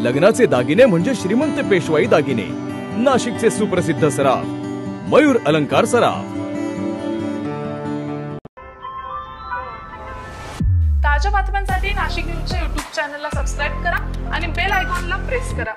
लग्नाचे दागिने म्हणजे श्रीमंत पेशवाई दागिने, नाशिकचे सुप्रसिद्ध सराफ मयूर अलंकार सराफ। ताज्या बातम्यांसाठी नाशिक न्यूजच्या YouTube चॅनलला सबस्क्राइब करा आणि बेल आयकॉनला प्रेस करा।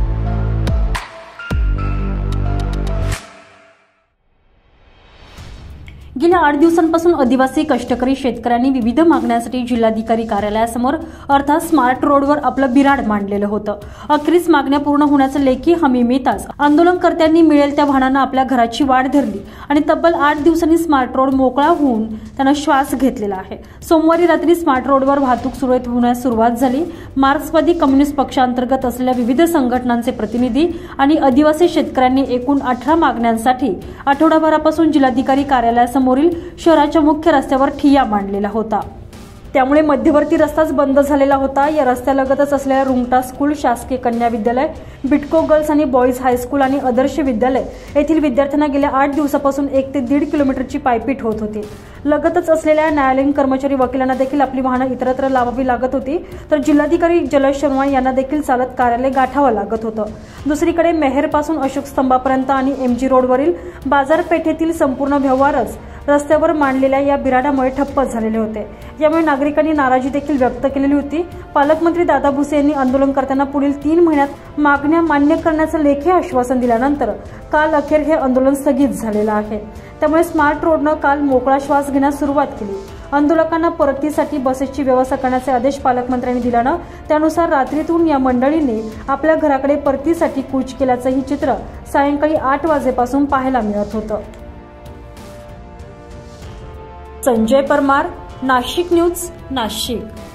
गेल्या 8 दिवसांपासून आदिवासी कष्टकरी शेतकऱ्यांनी विविध मागण्यांसाठी जिल्हाधिकारी कार्यालयासमोर अर्थात स्मार्ट रोडवर आपलं बिऱ्हाड मांडलेलं होतं। अखेरीस मागण्या पूर्ण होण्याचं लेखी हमी मिळताच आंदोलनकर्त्यांनी मिळेल त्या वाहनानं आपल्या घराची वाट धरली आणि तब्बल 8 दिवसांनी स्मार्ट रोड मोकळा होऊन त्यानं श्वास घेतलेला आहे। सोमवारी रात्री स्मार्ट रोडवर वाहतूक सुरळीत होण्यास सुरुवात झाली। मार्क्सवादी कम्युनिस्ट पक्षांतर्गत असलेल्या विविध संघटनांचे प्रतिनिधी आणि आदिवासी शेतकऱ्यांनी एकूण 18 मागण्यांसाठी आठवडाभरापासून जिल्हाधिकारी कार्यालयासमोर शहराच्या मुख्य रस्त्यावर ठिय्या मांडलेला होता। त्यामुळे मध्यवर्ती रस्ताच बंद झालेला होता। या रस्त्यालगतच असलेल्या रुंगटा स्कूल, शासकीय कन्या विद्यालय, बिटको गर्ल्स आणि बॉईज हायस्कूल आणि आदर्श विद्यालय येथील विद्यार्थ्यांना गेल्या 8 दिवसापासून 1 ते 1.5 किलोमीटरची पायपीट होत होती। लगतच असलेल्या न्यायालयीन कर्मचारी वकिलांना देखील आपली वाहनं इतरत्र लावावी लागत होती, तर जिल्हाधिकारी जलज शर्मा यांना देखील चालत कार्यालय गाठावं लागत होतं। दुसरीकडे मेहेरपासून अशोक स्तंभापर्यंत आणि MG रोडवरील बाजारपेठेतील संपूर्ण व्यवहारच रस्त्यावर मांडलेल्या या बिऱ्हाडामुळे ठप्प झालेले होते। यामुळे नागरिकांनी नाराजी देखील व्यक्त केलेली होती। पालकमंत्री दादा भुसे यांनी आंदोलनकर्त्यांना पुढील 3 महिन्यात मागण्या मान्य करण्याचं लेखी आश्वासन दिल्यानंतर काल अखेर हे आंदोलन स्थगित झालेलं आहे। त्यामुळे स्मार्ट रोडनं काल मोकळा श्वास घेण्यास सुरुवात केली। आंदोलकांना परतीसाठी बसेसची व्यवस्था करण्याचे आदेश पालकमंत्र्यांनी दिल्यानं त्यानुसार रात्रीतून या मंडळींनी आपल्या घराकडे परतीसाठी कूच केल्याचंही चित्र सायंकाळी 8 वाजेपासून पाहायला मिळत होतं। संजय परमार, नाशिक न्यूज, नाशिक।